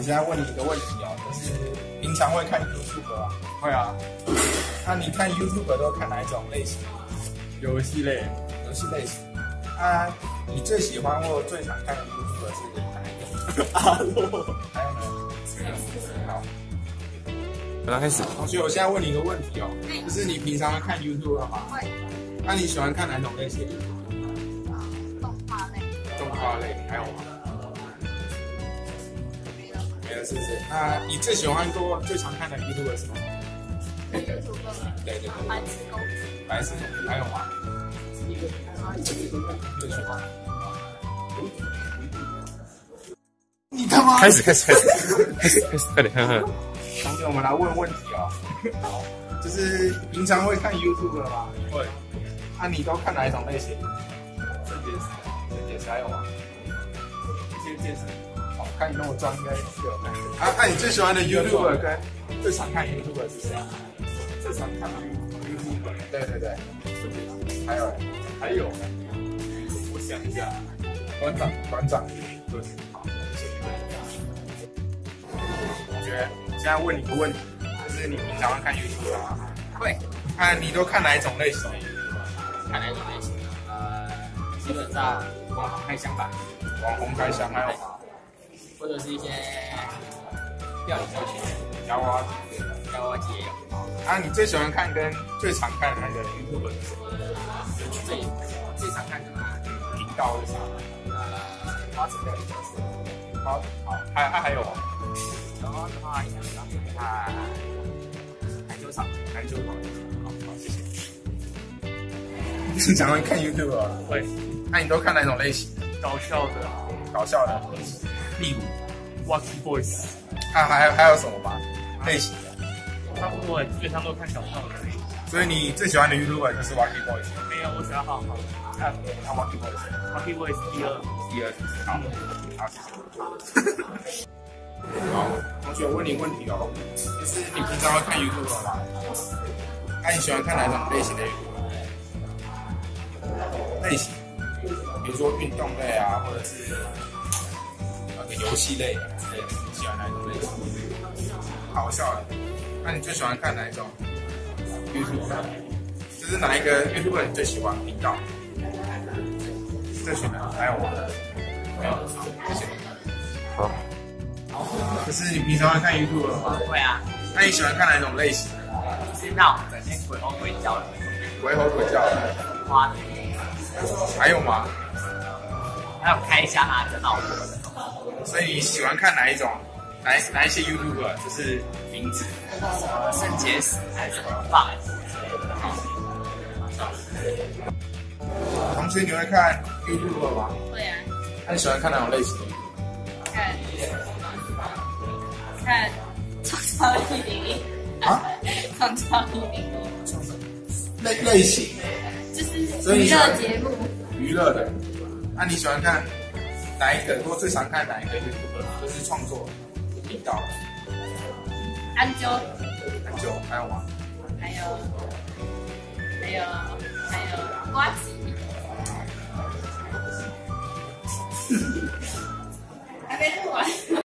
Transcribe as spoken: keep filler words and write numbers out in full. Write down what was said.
我现在问你一个问题哦，就是平常会看 YouTube 吗？ 会啊。 那你看 YouTube 都看哪一种类型？ 游戏类。 游戏类型。啊，你最喜欢或最常看的 YouTube 是哪一个？ 阿洛。 还有呢？好。 马上开始。 同学，我现在问你一个问题哦，就是你平常会看 YouTube 吗？ 会。 那你喜欢看哪种类型？ 动画类。 动画类，还有吗？没了，是不是？那你最喜欢过、最常看的 YouTube 是什么 YouTube。 对对对。 白痴公主。 白痴公主，还有吗？最喜欢。你他妈！ 开始开始开始开始开始，快点，快点。 同学，我们来问问题哦。好，就是平常会看 YouTube 吗？ 会。 啊，你都看哪一种类型？ 肾结石。 肾结石还有吗？ 一些健身。 好，看你那么专，应该是有看。啊，那你最喜欢的 YouTube 跟最常看 YouTube 是谁啊？ 最常看 YouTube。 对对对。还有， 还有，我想一下，馆长， 馆长。 对。 好，谢谢。同学，现在问你个问题，就是你平常会看 YouTube 吗？ 会。 啊，你都看哪一种类型？ 看哪一种类型？呃，基本上网红开箱吧。 网红开箱还有吗？ 或者是一些料理教学、 夹娃娃机、 夹娃娃机也有。 啊，你最喜欢看跟最常看的那个 YouTube 是谁？ 最最常看的嘛， 频道是啥？ 呃，花子料理教室。 好，好，还还还有吗？ 然后的话，想想看篮球场， 篮球场。好，好，谢谢。你常会看 YouTube 啊？ 会。 那你都看哪种类型？ 搞笑的。 搞笑的，例如 Wacky Boys。 啊，还还有什么吗？类型的？ 差不多，基本上都看搞笑的。 所以你最喜欢的 YouTuber 就是 Wacky Boys？ 没有，我喜欢好好。 看看 Wacky Boys。Wacky Boys 第二， 第二，好，好，谢谢。好，同学，我问你问题哦，就是你平常会看 YouTuber 吗？那、啊、你喜欢看哪种类型的 YouTuber？ 类型，比如说运动类啊，或者是那个游戏类之类的，你喜欢哪一种类型？好笑的。那你最喜欢看哪一种 YouTuber？ 就是哪一个 YouTuber 你最喜欢频道？这群人还有吗？没有，谢谢。好。就是你平常会看 YouTube 吗？ 会啊。 那你喜欢看哪种类型？ 就是那种整天鬼吼鬼叫的。 鬼吼鬼叫的。 花的。 还有吗？ 还有开箱啊，这闹火的。 所以你喜欢看哪一种？哪一哪一些 YouTuber？就是名字。 呃，肾结石还是什么放？ 同学，你会看 YouTuber 吗？ 会啊。 那你喜欢看哪种类型的 YouTuber？ 看，看创造一零一啊， 创造一零一类类型， 就是娱乐节目， 娱乐的。那、啊、你喜欢看哪一个？或最常看哪一个 YouTuber？ 就是创作频道。 安啾， 安啾，还有吗？ 还有，还有，还有瓜子。还没录完。